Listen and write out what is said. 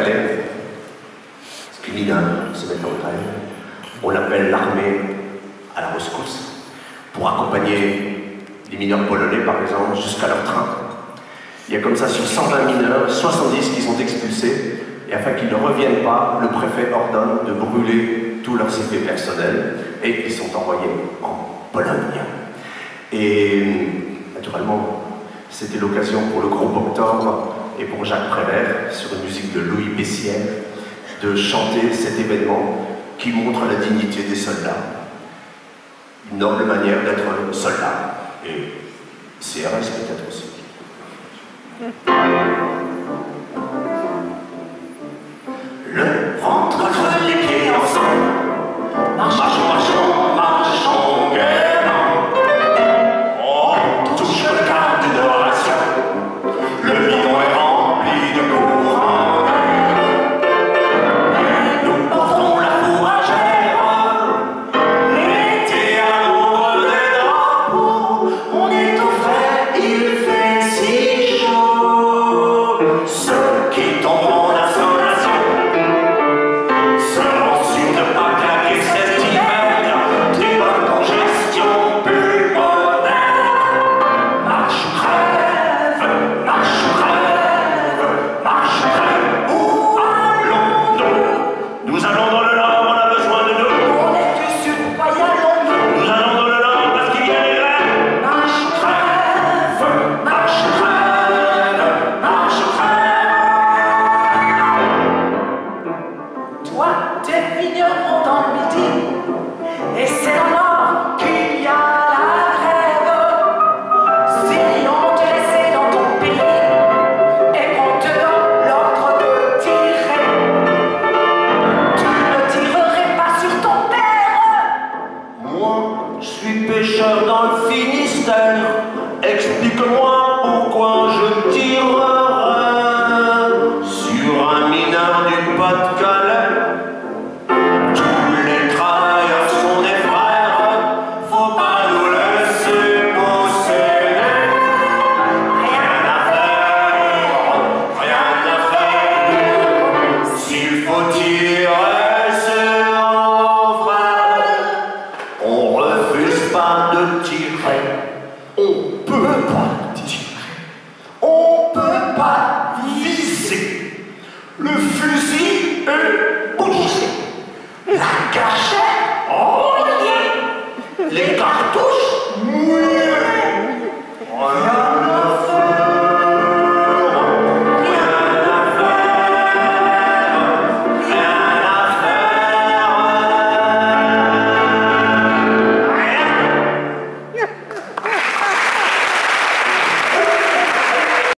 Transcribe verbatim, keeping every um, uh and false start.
Pas-de-Calais. Les mineurs se mettent en grève. On appelle l'armée à la rescousse pour accompagner les mineurs polonais, par exemple, jusqu'à leur train. Il y a comme ça, sur cent vingt mineurs, soixante-dix qui sont expulsés, et afin qu'ils ne reviennent pas, le préfet ordonne de brûler tous leurs effets personnels, et ils sont envoyés en Pologne. Et naturellement, c'était l'occasion pour le groupe Octobre et pour Jacques Prévert, sur une musique de Louis Bessières, de chanter cet événement qui montre la dignité des soldats. Une noble manière d'être soldat. Et C R S peut-être aussi. Le ventre creux, les pieds ensemble. Marchons, marchons, marchons gaiement. On touche le quart d'une oration. Le bidon est rempli de courant d'air. Nous portons la fourragère. L'été à l'ombre des drapeaux. On est au frais, il fait si chaud. Ceux qui tomberont d'insolation seront sûrs de ne pas claquer cet hiver d'une bonne congestion pulmonaire. Marche ou crève, marche ou crève, marche ou crève, où allons-nous? Nous allons dans le Nord, on a besoin de nous. On est du Sud, pas y allons-nous. Nous allons dans le Nord parce qu'il y a des grèves. Marche ou crève, marche ou crève, marche ou crève. Toi, t'es vigneron dans le midi, et c'est dans le Nord qu'il y a la grève. Si on te laissait dans ton pays, et qu'on te donne l'ordre de tirer, tu ne tirerais pas sur ton père. Moi, je suis pêcheur dans le Finistère. Explique-moi pourquoi je tirerais sur un mineur du Pas-de-Calais. Tous les travailleurs sont des frères, faut pas nous laisser posséder. Rien à faire, rien à faire. S'il faut tirer sur enfer, on refuse pas de tirer. On peut pas tirer. On peut pas viser. Le fusil est